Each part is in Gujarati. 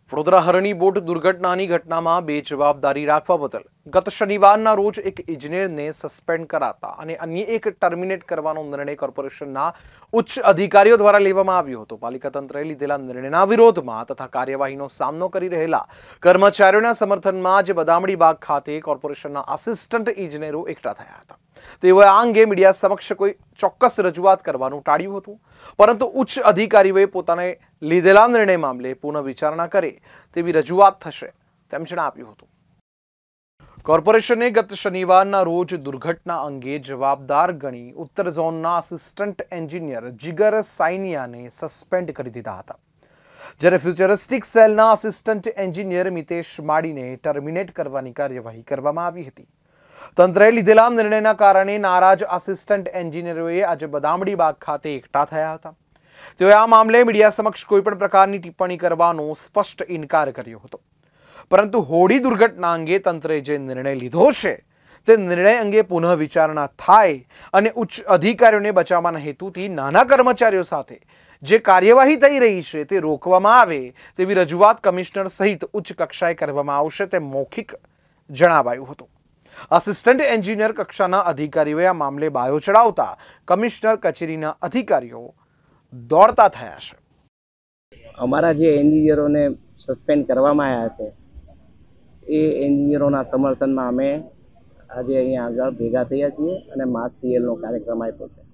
વડોદરા હરણી બોટ દુર્ઘટનાની ઘટનામાં બેજવાબદારી રાખવા બદલ ગત શનિવારના રોજ એક ઇજનેરને સસ્પેન્ડ કરાતા અને અન્ય એક ટર્મિનેટ કરવાનો નિર્ણય કોર્પોરેશનના ઉચ્ચ અધિકારીઓ દ્વારા લેવામાં આવ્યો હતો। પાલિકા તંત્રએ લીધેલા નિર્ણયના વિરોધમાં તથા કાર્યવાહીનો સામનો કરી રહેલા કર્મચારીઓના સમર્થનમાં આજે બદામડી બાગ ખાતે કોર્પોરેશનના આસિસ્ટન્ટ ઇજનેરો એકઠા થયા હતા। તેઓએ આ અંગે મીડિયા સમક્ષ કોઈ ચોક્કસ રજૂઆત કરવાનું ટાળ્યું હતું, પરંતુ ઉચ્ચ અધિકારીઓએ પોતાને લીધેલા નિર્ણય મામલે પુનઃ વિચારણા કરે તેવી રજૂઆત થશે તેમ જણાવ્યું હતું। કોર્પોરેશને ગત શનિવારના રોજ દુર્ઘટના અંગે જવાબદાર ગણી ઉત્તર ઝોનના આસિસ્ટન્ટ એન્જિનિયર જીગર સાઇનિયાને સસ્પેન્ડ કરી દીધા હતા, જ્યારે ફ્યુચરિસ્ટિક સેલના આસિસ્ટન્ટ એન્જિનિયર મિતેશ માડીને ટર્મિનેટ કરવાની કાર્યવાહી કરવામાં આવી હતી। તંત્રએ લીધેલા નિર્ણયના કારણે નારાજ આસિસ્ટન્ટ એન્જિનિયરોએ આજે બદામડી બાગ ખાતે એકઠા થયા હતા। તેઓએ આ મામલે મીડિયા સમક્ષ કોઈપણ પ્રકારની ટિપ્પણી કરવાનો સ્પષ્ટ ઇનકાર કર્યો હતો, પરંતુ હોડી દુર્ઘટના અંગે તંત્રે જે નિર્ણય લીધો છે તે નિર્ણય અંગે પુનઃ વિચારણા થાય અને ઉચ્ચ અધિકારીઓને બચાવવાના હેતુથી નાના કર્મચારીઓ સાથે જે કાર્યવાહી થઈ રહી છે તે રોકવામાં આવે તેવી રજૂઆત કમિશનર સહિત ઉચ્ચ કક્ષાએ કરવામાં આવશે તેમ મૌખિક જણાવાયું હતું। આસિસ્ટન્ટ એન્જિનિયર કક્ષાના અધિકારીઓએ આ મામલે બાયો ચડાવતા કમિશનર કચેરીના અધિકારીઓ દોડતા થયા છે। અમારા જે એન્જિનિયરોને સસ્પેન્ડ કરવામાં આવ્યા છે એ એન્જિનિયરોના સમર્થનમાં અમે આજે અહીંયા આગળ ભેગા થયા છીએ અને માસ સીએલનો કાર્યક્રમ આપ્યો છે।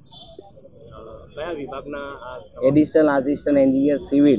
કયા વિભાગના? એડિશનલ આસિસ્ટન્ટ એન્જિનિયર સિવિલ,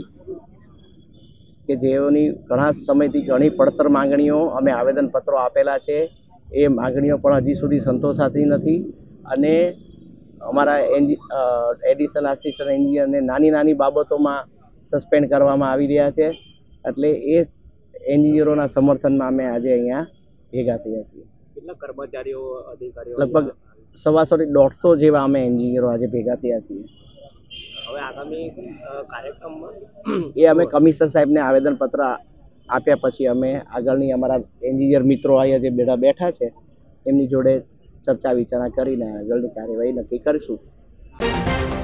કે જેઓની ઘણા સમયથી ઘણી પડતર માંગણીઓ અમે આવેદનપત્રો આપેલા છે, એ માંગણીઓ પણ હજી સુધી સંતોષાતી નથી અને અમારા એડિશનલ આસિસ્ટન્ટ એન્જિનિયરને નાની નાની બાબતોમાં સસ્પેન્ડ કરવામાં આવી રહ્યા છે। એટલે એ એન્જિનિયરોના સમર્થનમાં અમે આજે અહીંયા ભેગા થયા છીએ। કેટલા કર્મચારીઓ, અધિકારીઓ? લગભગ 150 થી 150 જેવા અમે એન્જિનિયરો આજે ભેગા થયા છીએ। હવે આગામી કાર્યક્રમમાં એ અમે કમિશનર સાહેબને આવેદનપત્ર આપ્યા પછી અમે આગળની અમારા એન્જિનિયર મિત્રો અહીંયા જે બેઠા છે એમની જોડે ચર્ચા વિચારણા કરીને આગળની કાર્યવાહી નક્કી કરીશું।